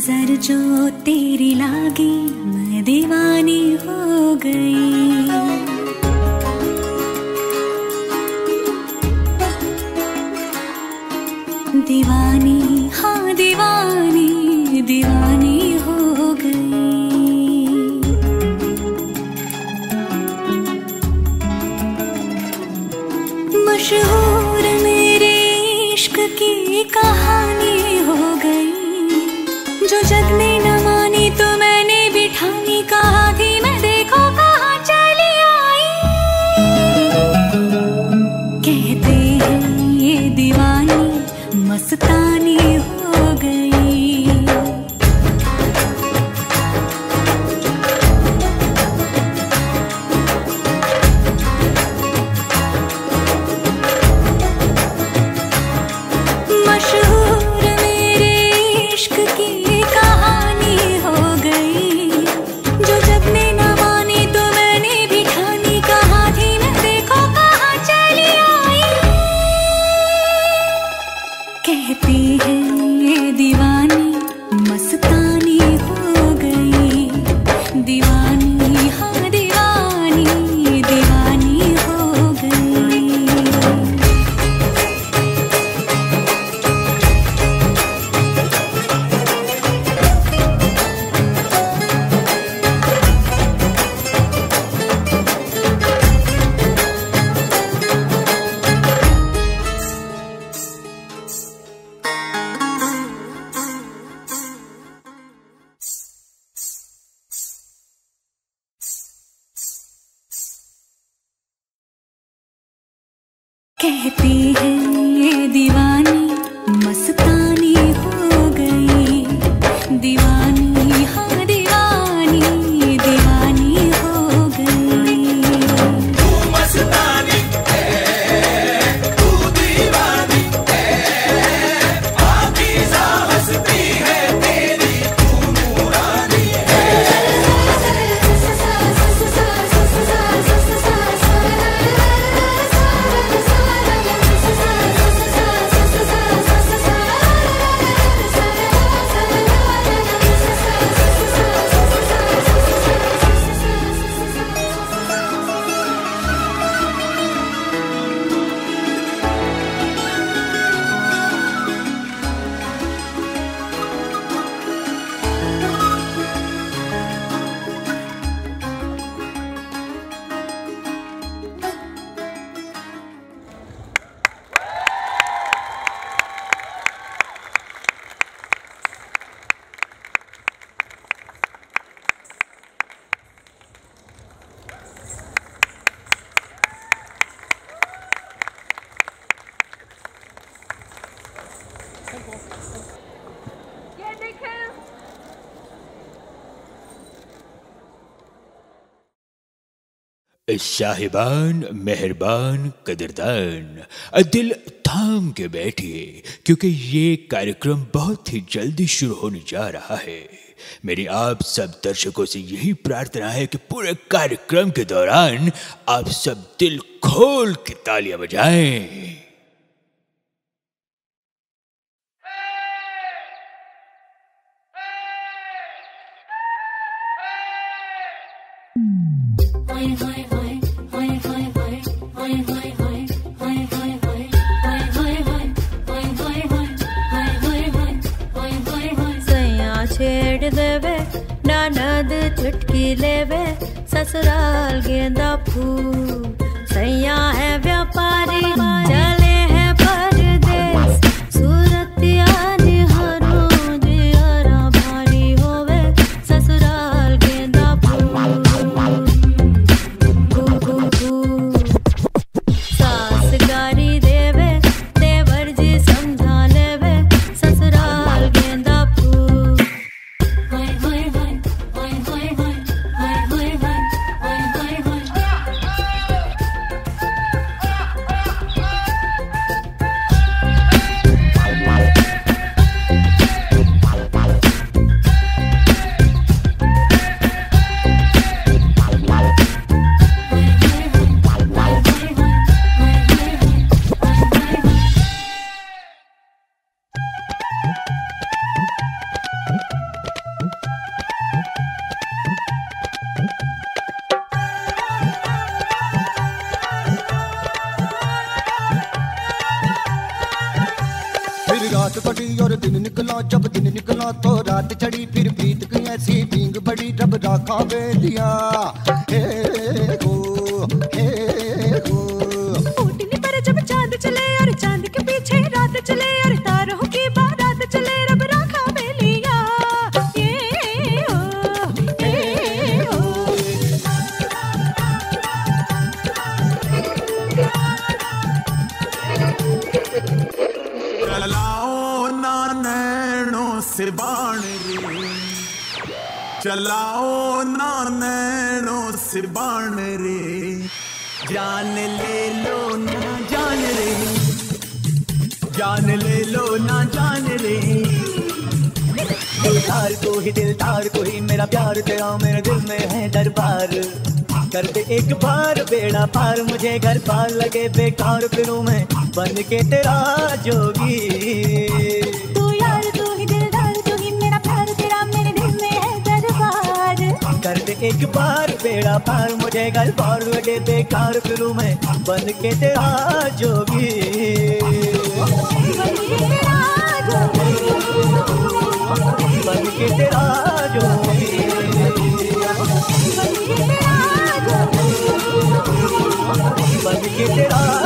नजर जो तेरी लागी मैं दीवानी हो गई। दीवानी हाँ दीवानी दीवानी हो गई। मशहूर मेरे इश्क की कहानी हो गई। जो जग ने न मानी तो मैंने भी ठानी, कहा थी मैं देखो कहाँ चली आई। कहते हैं ये दीवानी मस्तानी हो गई। मशहूर मेरे इश्क की कहानी हो गई। जो जग ने न मानी तो मैंने भी ठानी, कहा थी मैं देखो कहाँ चली आई। कहती है ये दीवानी मस्तानी हो गई। दीवानी हाँ दीवानी दीवानी हो गई। कहती है ये दीवानी मस्तानी हो गई। दीवानी हाँ दीवानी दीवानी हो गई। तू मस्तानी है, तू दीवानी है, पाकीज़ा हस्ती है तेरी, तू नूरानी साहिबान, मेहरबान, कदरदान, दिल थाम के बैठिए क्योंकि ये कार्यक्रम बहुत ही जल्दी शुरू होने जा रहा है। मेरी आप सब दर्शकों से यही प्रार्थना है कि पूरे कार्यक्रम के दौरान आप सब दिल खोल के तालियां बजाएं। छेड़ देवे ननद चुटकी लेवे, ससुराल गेंदा फूल। सैया है व्यापारी चले है परदेस, सूरतिया निहारो जियारा भारी होवे, ससुराल गेंदा फूल। सास गारी देवे देवर जी समझा लेवे, ससुराल गेंदा फूल। तो रात चढ़ी फिर प्रीत की ऐसी भींग बड़ी रब राखा बेलिया हे हो ऊटनी पर जब चांद चले और चांद के पीछे रात चले और तारों की बारात चले रब राखा बेलिया ये हो चलाओ ना नैनों से बाण रे, चलाओ ना नैनों से बाण रे, जान ले लो ना जान रे, जान ले लो ना जान रे। दिलदार को ही दिलदार को ही मेरा प्यार तेरा मेरे दिल में है दरबार, कर दे एक बार बेड़ा पार, मुझे घर पार लगे बेकार फिरूं मैं बन के तेरा जोगी। तू यार तू ही दिलदार तू ही मेरा प्यार तेरा मेरे दिल में है दरबार, कर दे एक बार बेड़ा पार, मुझे घर पार लगे बेकार फिरूं मैं बन के तेरा जोगी। बन के तेरा जोगी, बन के तेरा